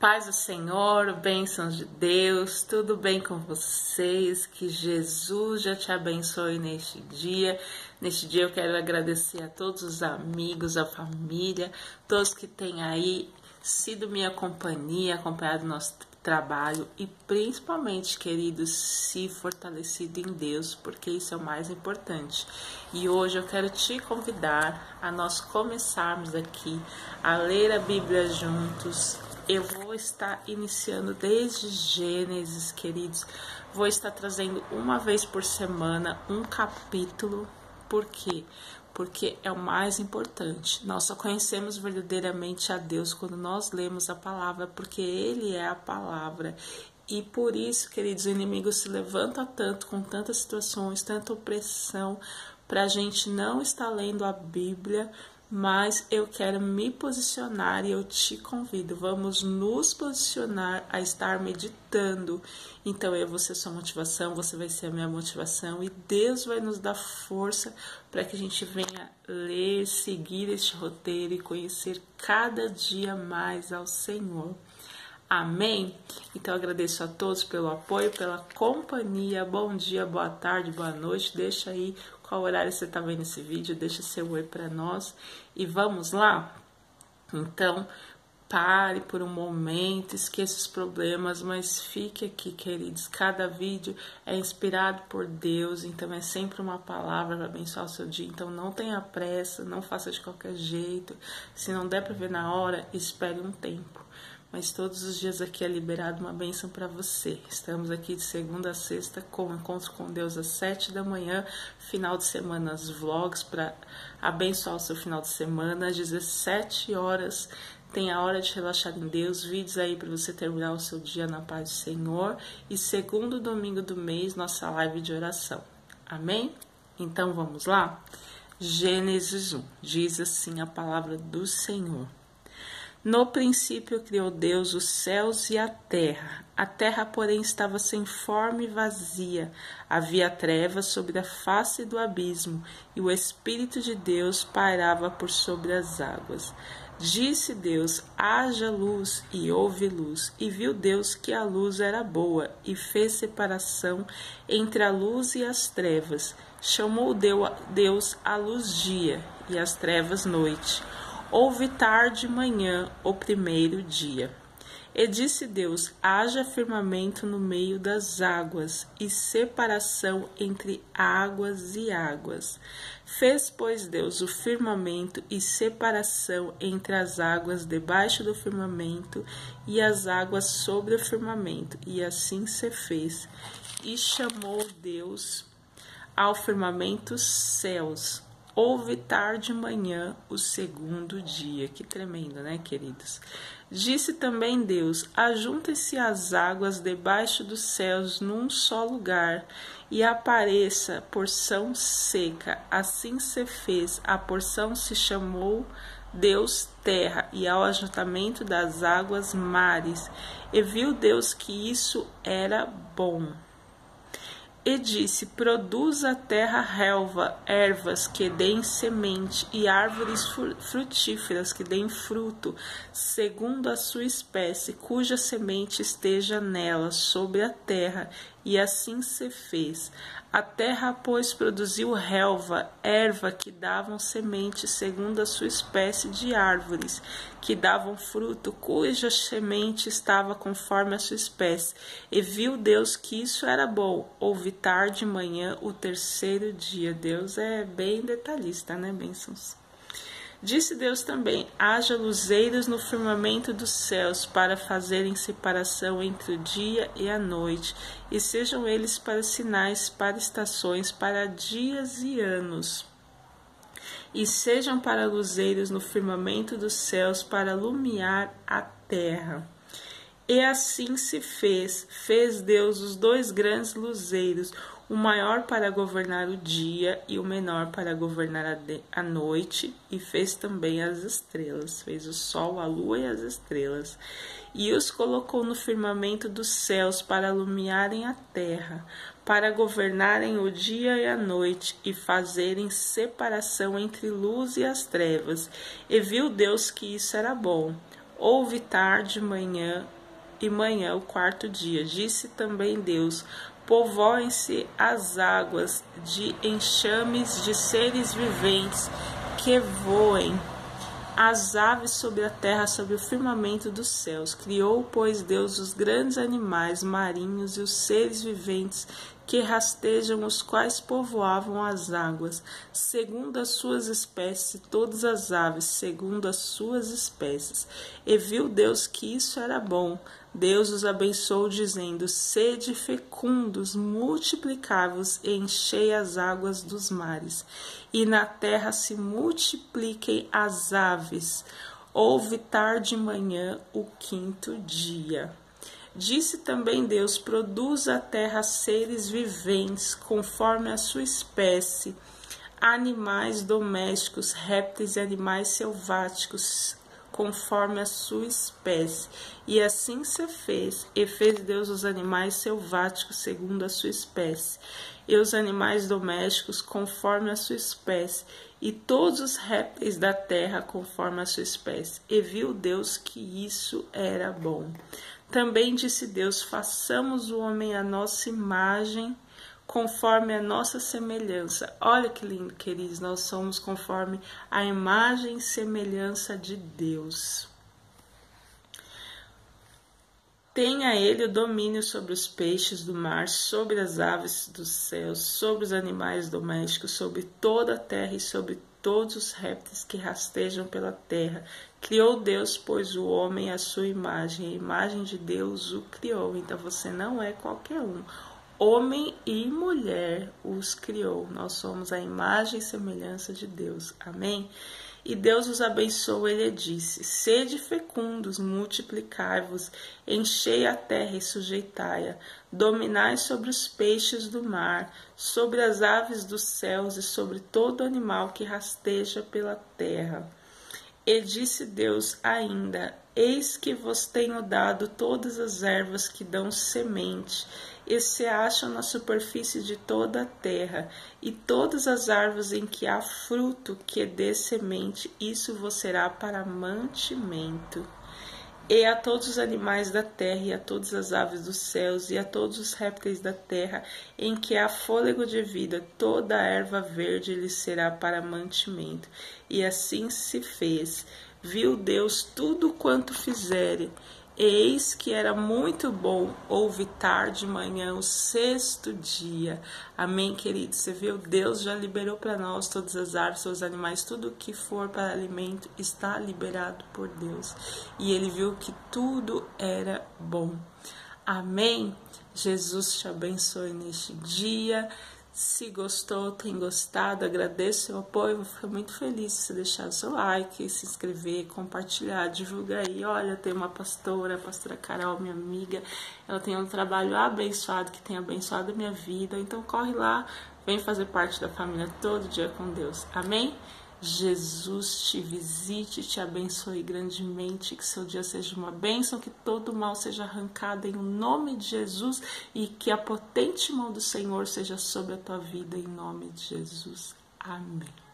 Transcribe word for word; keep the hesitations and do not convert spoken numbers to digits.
Paz do Senhor, bênçãos de Deus, tudo bem com vocês? Que Jesus já te abençoe neste dia. Neste dia eu quero agradecer a todos os amigos, a família, todos que têm aí sido minha companhia, acompanhado nosso trabalho e principalmente, queridos, se fortalecido em Deus, porque isso é o mais importante. E hoje eu quero te convidar a nós começarmos aqui a ler a Bíblia juntos. Eu vou estar iniciando desde Gênesis, queridos. Vou estar trazendo uma vez por semana um capítulo. Por quê? Porque é o mais importante. Nós só conhecemos verdadeiramente a Deus quando nós lemos a palavra, porque Ele é a palavra. E por isso, queridos, o inimigo se levanta tanto, com tantas situações, tanta opressão, para a gente não estar lendo a Bíblia. Mas eu quero me posicionar e eu te convido, vamos nos posicionar a estar meditando. Então eu vou ser sua motivação, você vai ser a minha motivação e Deus vai nos dar força para que a gente venha ler, seguir este roteiro e conhecer cada dia mais ao Senhor. Amém? Então agradeço a todos pelo apoio, pela companhia. Bom dia, boa tarde, boa noite. Deixa aí qual horário você está vendo esse vídeo, deixa seu oi para nós. E vamos lá? Então, pare por um momento, esqueça os problemas, mas fique aqui, queridos. Cada vídeo é inspirado por Deus, então é sempre uma palavra para abençoar o seu dia. Então não tenha pressa, não faça de qualquer jeito. Se não der para ver na hora, espere um tempo. Mas todos os dias aqui é liberado uma bênção para você. Estamos aqui de segunda a sexta com Encontro com Deus às sete da manhã. Final de semana, os vlogs para abençoar o seu final de semana. Às dezessete horas tem a hora de relaxar em Deus. Vídeos aí para você terminar o seu dia na paz do Senhor. E segundo domingo do mês, nossa live de oração. Amém? Então vamos lá? Gênesis um. Diz assim a palavra do Senhor. No princípio criou Deus os céus e a terra. A terra, porém, estava sem forma e vazia. Havia trevas sobre a face do abismo, e o Espírito de Deus pairava por sobre as águas. Disse Deus, haja luz, e houve luz. E viu Deus que a luz era boa, e fez separação entre a luz e as trevas. Chamou Deus a luz dia, e as trevas noite. Houve tarde e manhã o primeiro dia. E disse Deus, haja firmamento no meio das águas, e separação entre águas e águas. Fez, pois, Deus o firmamento e separação entre as águas debaixo do firmamento e as águas sobre o firmamento. E assim se fez. E chamou Deus ao firmamento céus. Houve tarde e manhã o segundo dia. Que tremendo, né, queridos? Disse também Deus, ajuntem-se as águas debaixo dos céus num só lugar, e apareça porção seca. Assim se fez. A porção se chamou Deus terra, e ao ajuntamento das águas mares. E viu Deus que isso era bom. E disse, produz a terra relva, ervas que deem semente, e árvores frutíferas que deem fruto, segundo a sua espécie, cuja semente esteja nela, sobre a terra. E assim se fez. A terra, pois, produziu relva, erva que davam semente, segundo a sua espécie de árvores, que davam fruto, cuja semente estava conforme a sua espécie. E viu Deus que isso era bom. Houve tarde e manhã o terceiro dia. Deus é bem detalhista, né, bênçãos? Disse Deus também, haja luzeiros no firmamento dos céus para fazerem separação entre o dia e a noite, e sejam eles para sinais, para estações, para dias e anos. E sejam para luzeiros no firmamento dos céus para iluminar a terra. E assim se fez, fez Deus os dois grandes luzeiros, o maior para governar o dia e o menor para governar a, de, a noite, e fez também as estrelas, fez o sol, a lua e as estrelas, e os colocou no firmamento dos céus para iluminarem a terra, para governarem o dia e a noite, e fazerem separação entre luz e as trevas. E viu Deus que isso era bom. Houve tarde, manhã e manhã o quarto dia. Disse também Deus: povoem-se as águas de enxames de seres viventes que voem, as aves sobre a terra, sobre o firmamento dos céus. Criou, pois, Deus os grandes animais marinhos e os seres viventes que rastejam, os quais povoavam as águas, segundo as suas espécies, e todas as aves, segundo as suas espécies. E viu Deus que isso era bom. Deus os abençoou, dizendo: sede fecundos, multiplicai-vos e enchei as águas dos mares, e na terra se multipliquem as aves. Houve tarde e manhã o quinto dia. Disse também Deus: produza a terra seres viventes, conforme a sua espécie, animais domésticos, répteis e animais selváticos, conforme a sua espécie. E assim se fez, e fez Deus os animais selváticos segundo a sua espécie, e os animais domésticos conforme a sua espécie, e todos os répteis da terra conforme a sua espécie. E viu Deus que isso era bom. Também disse Deus: façamos o homem à nossa imagem, conforme a nossa semelhança. Olha que lindo, queridos, nós somos conforme a imagem e semelhança de Deus. Tenha ele o domínio sobre os peixes do mar, sobre as aves dos céus, sobre os animais domésticos, sobre toda a terra e sobre todos os répteis que rastejam pela terra. Criou Deus, pois, o homem à sua imagem, a imagem de Deus o criou. Então você não é qualquer um. Homem e mulher os criou. Nós somos a imagem e semelhança de Deus. Amém? E Deus os abençoou, ele disse: sede fecundos, multiplicai-vos, enchei a terra e sujeitai-a, dominai sobre os peixes do mar, sobre as aves dos céus e sobre todo animal que rasteja pela terra. E disse Deus ainda: eis que vos tenho dado todas as ervas que dão semente, e se acham na superfície de toda a terra, e todas as árvores em que há fruto que dê semente, isso vos será para mantimento. E a todos os animais da terra, e a todas as aves dos céus, e a todos os répteis da terra, em que há fôlego de vida, toda a erva verde lhes será para mantimento. E assim se fez. Viu Deus tudo quanto fizere, eis que era muito bom. Houve tarde e manhã o sexto dia. Amém, queridos? Você viu? Deus já liberou para nós todas as árvores, os animais, tudo que for para alimento está liberado por Deus. E ele viu que tudo era bom. Amém? Jesus te abençoe neste dia. Se gostou, tem gostado, agradeço o seu apoio, vou ficar muito feliz se você deixar o seu like, se inscrever, compartilhar, divulgar aí. Olha, tem uma pastora, a pastora Carol, minha amiga, ela tem um trabalho abençoado, que tem abençoado a minha vida, então corre lá, vem fazer parte da família Todo Dia com Deus. Amém? Jesus te visite, te abençoe grandemente, que seu dia seja uma bênção, que todo mal seja arrancado em nome de Jesus e que a potente mão do Senhor seja sobre a tua vida em nome de Jesus. Amém.